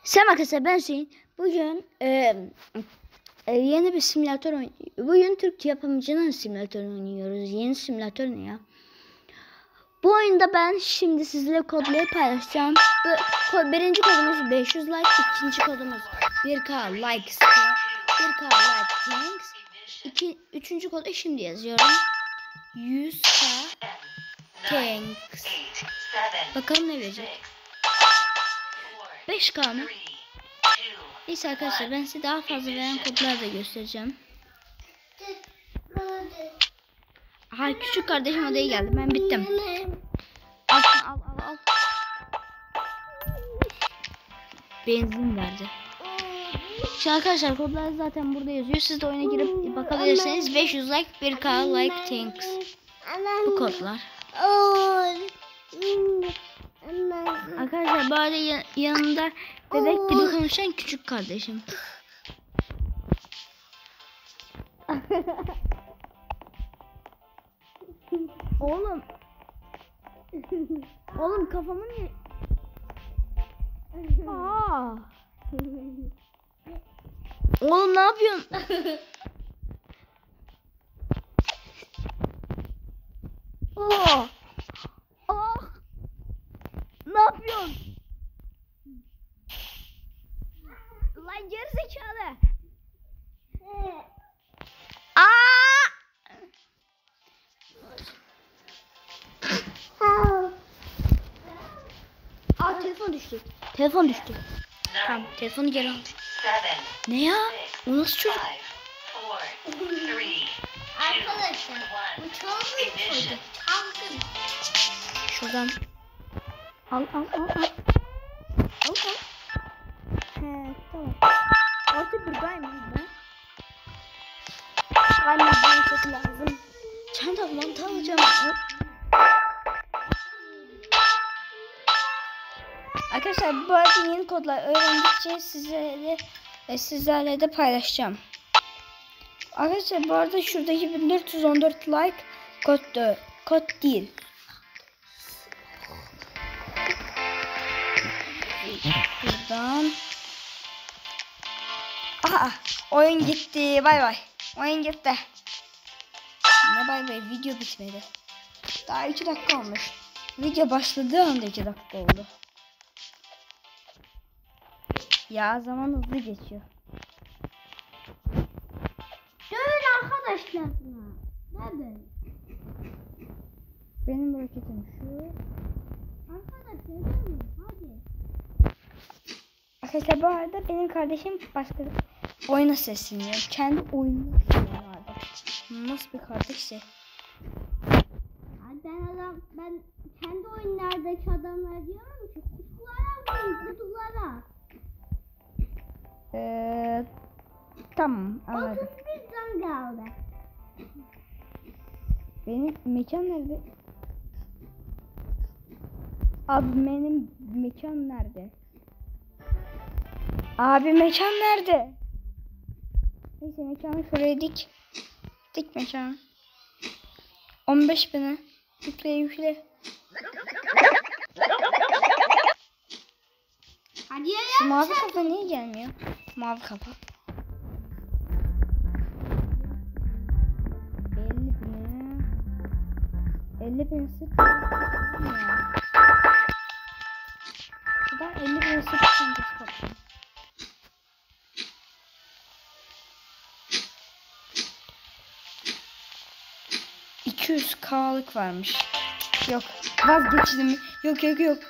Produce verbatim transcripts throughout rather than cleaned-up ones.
Selam arkadaşlar, ben Hüseyin. Bugün e, e, yeni bir simülatör oynuyoruz. Bugün Türk yapımcının simülatör oynuyoruz. Yeni simülatör ne ya? Bu oyunda ben şimdi sizle kodları paylaşacağım. Bu, kod, birinci kodumuz beş yüz like, ikinci kodumuz bir K like, bir K like thanks. İki, üçüncü kodu şimdi yazıyorum. yüz K thanks. Bakalım ne verecek? beş K mı? Neyse arkadaşlar, ben size daha fazla veren kodlar da göstereceğim. Aha, küçük kardeşim odaya geldi. Ben bittim. Al al al al. Benzin verdi. Şimdi arkadaşlar, kodlar zaten burada yazıyor. Siz de oyuna girip bakabilirsiniz. beş yüz like, bir K like thanks. Bu kodlar. Arkadaşlar, bu arada yanımda bebek gibi konuşan küçük kardeşim. Oğlum. Oğlum kafamı niye? Aa. Oğlum ne yapıyorsun? Oh. Oh. Ne yapıyorsun? Lan gerizekalı. Aa! Aa, telefon düştü. Telefon düştü. Tamam, telefonu geri al. Ne ya? O nasıl çocuk? Arkadaşlar, bu çok çocuk. Kalkın. Şuradan. Al al al al. Al al. He, tamam. Artık buradayım ben. Anne, bana çok lazım. Çanta mantı alacağım. Arkadaşlar, bu arada yeni kodlar öğrendikçe sizlerle ve sizlerle de paylaşacağım. Arkadaşlar, bu arada şuradaki bin dört yüz on dört like kod da, kod değil. Buradan. Aha, oyun gitti. Bay bay. Oyun gitti. Ne bay bay, video bitmedi. Daha iki dakika olmuş. Video başladığı anda iki dakika oldu. Ya, zaman hızlı geçiyor. Dövün arkadaşlar. Nerede? Benim raketim şu. Arkadaşlar dövün. Hadi. Arkadaşlar, bu arada benim kardeşim başka oyuna sesleniyor. Kendi oyununa sesleniyor. Nasıl bir kardeşse. Ben adam, ben kendi oyunlardaki adamlar diyorum ki kutulara vurun, kutulara. Eee tamam, anladım. otuz bir can kaldı. Benim mekan nerede? Abi, benim mekan nerede? Abi, mekan nerede? Neyse, mekanı şuraya dik. Dik mekanı. on beş bine. Yükle yükle. Hadi ya. Şu mavi kafa niye gelmiyor? Mavi kafa. elli bine. elli bin sık. Ben elli bin sık çantası kaptım. iki yüz K'lık varmış. Yok, vazgeçtim. Yok yok yok.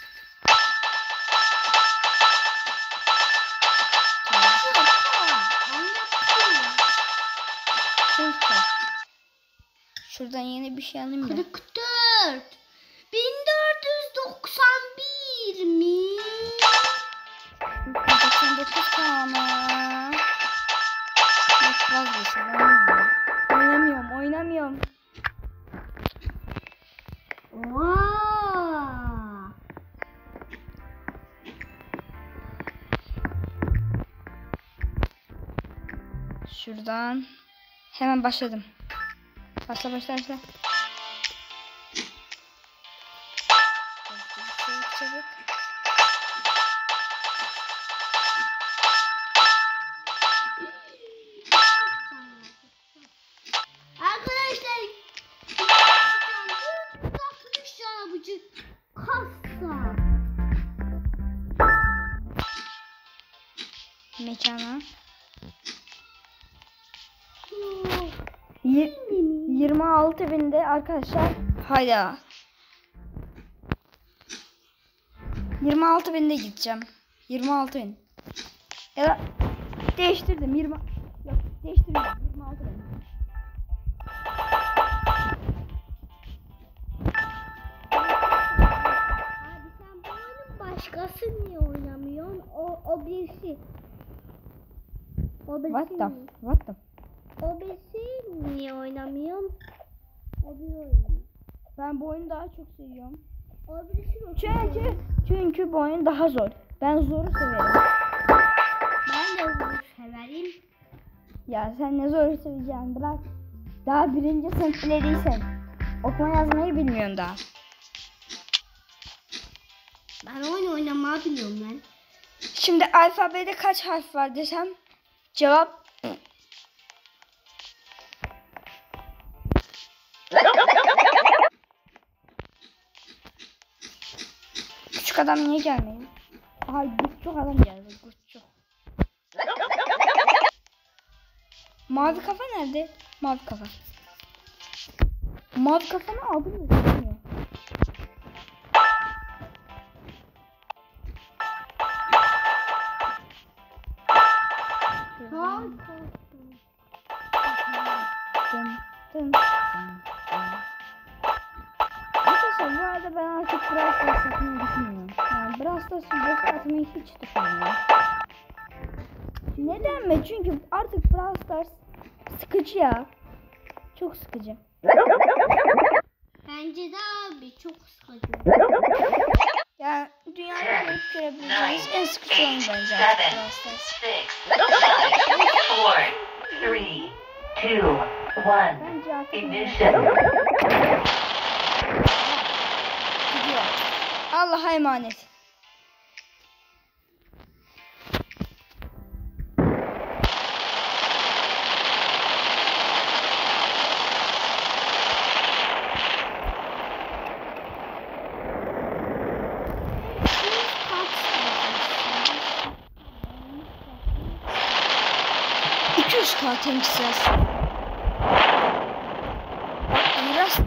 Şuradan yeni bir şey alayım da. kırk dört. bin dört yüz doksan bir mi? doksan dokuz tane. Yok, vazgeçtim. Oynamıyorum. Oynamıyorum. Wow. Şuradan hemen başladım. Başla başla başla. Çabuk çabuk. mekana. Yok. Y- yirmi altı binde arkadaşlar. Hayda. yirmi altı binde gideceğim. yirmi altı bin. Ya da değiştirdim. yirmi Yok, değiştirdim. yirmi altı bin. Abi sen bu oyunun başkası niye oynamıyorsun? O, o birisi. O birisi What the? mi? What the? O birisi niye oynamıyorsun? O bir oyun. Ben bu oyunu daha çok seviyorum. O birisi yok. Çünkü çünkü bu oyun daha zor. Ben zoru severim. Ben de bunu severim. Ya sen ne zoru seveceksin bırak. Daha birinci sınıf bile değilsin. Okuma yazmayı bilmiyorsun daha. Ben oyun oynamayı biliyorum lan. Şimdi alfabede kaç harf var desem cevap küçük adam niye gelmiyor? Aha küçük adam geldi. Küçük. Mavi kafa nerede? Mavi kafa. Mavi kafanı aldım mı? Bilmiyorum. Dın, dın, dın, dın. Arkadaşlar bu arada ben artık Brawl Stars satmayı düşünmüyorum. Yani Brawl Stars videosu atmayı hiç düşünmüyorum. Neden mi? Çünkü artık Brawl Stars sıkıcı ya. Çok sıkıcı. Bence de abi çok sıkıcı. Yani dünyada görüp görebileceğiniz en sıkıcı oyun bence artık Brawl Stars. Six, five, four, three, two, one. Bence artık Ignition. gidiyor. Allah'a emanet. iki yüz K temsilcisi. Biraz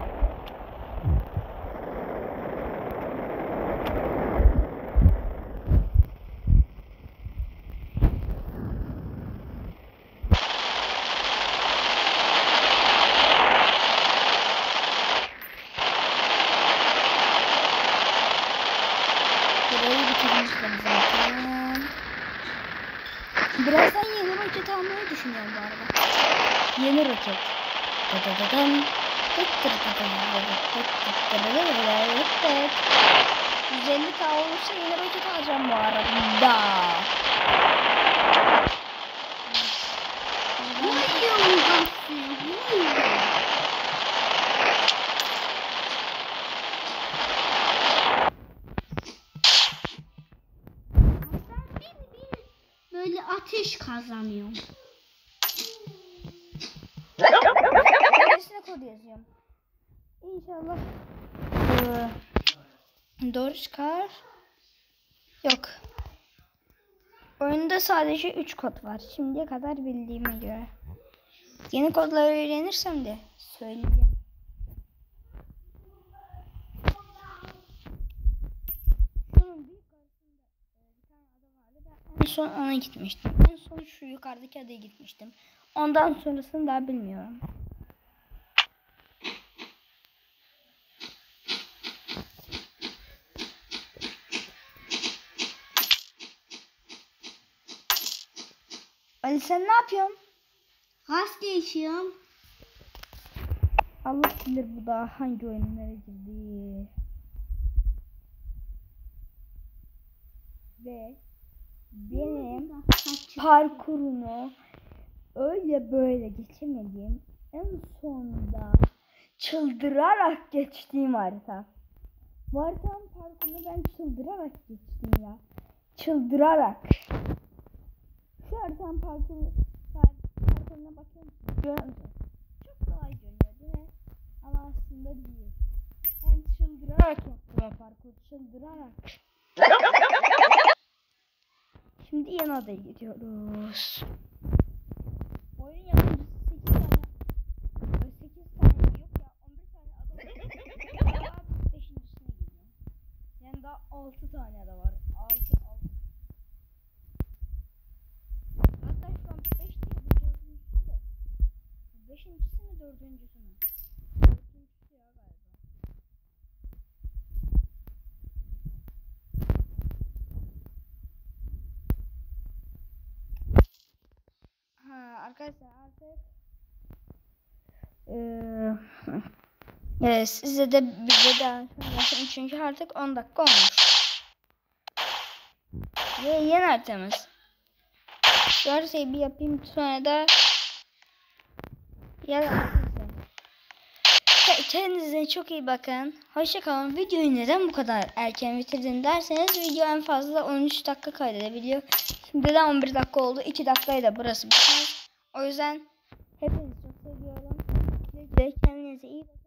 burayı bitirmiştim zaten. Birazdan yeni roket almayı düşünüyorum bu arada. Yeni roket. Dadadadan. yüz elli K olursa yeni roket alacağım bu arada. Bu oyun aslında. Bu oyun. Ben bir bir böyle ateş kazanıyorum. Öylesine kod yazıyorum. İnşallah ee, doğru çıkar. Yok. Oyunda sadece üç kod var. Şimdiye kadar bildiğime göre. Yeni kodları öğrenirsem de söyleyeceğim. Şunun büyük karşısında bir tane adam vardı. Ben en son ona gitmiştim. En son şu yukarıdaki adaya gitmiştim. Ondan sonrasını daha bilmiyorum. Ali sen ne yapıyorsun? Gaz değişiyorum. Allah bilir bu da hangi oyunlara girdi. Ve benim parkurunu öyle böyle geçemediğim, en sonunda çıldırarak geçtiğim harita. Bu haritanın parkurunu ben çıldırarak geçtim ya. Çıldırarak. Şu haritanın parkuru, par- parkuruna bakıyor musunuz? Görüyor musunuz? Çok kolay görünüyor değil mi? Ama aslında değil. Ben çıldırarak yaptım o parkuru. Çıldırarak. Şimdi Şimdi yeni adaya gidiyoruz. Oyun yapımcısı sekiz tane sekiz tane yok ya on bir tane ada var. Daha beşincisine gidiyor. Yani daha altı tane ada var. altı altı. Hatta şu an beş değil bu dördüncüsü de. beşincisi mi dördüncüsü mü? Dördüncüsü ya galiba. Ha arkadaşlar artık Ee, evet size de bize de çünkü artık on dakika olmuş. Ve yeni haritamız. Şu haritayı bir yapayım sonra da ya kendinize çok iyi bakın. Hoşça kalın. Videoyu neden bu kadar erken bitirdim derseniz video en fazla on üç dakika kaydedebiliyor. Şimdi de on bir dakika oldu. iki dakikayı da burası biter. O yüzden hepinizi çok seviyorum. Kendinize iyi bakın.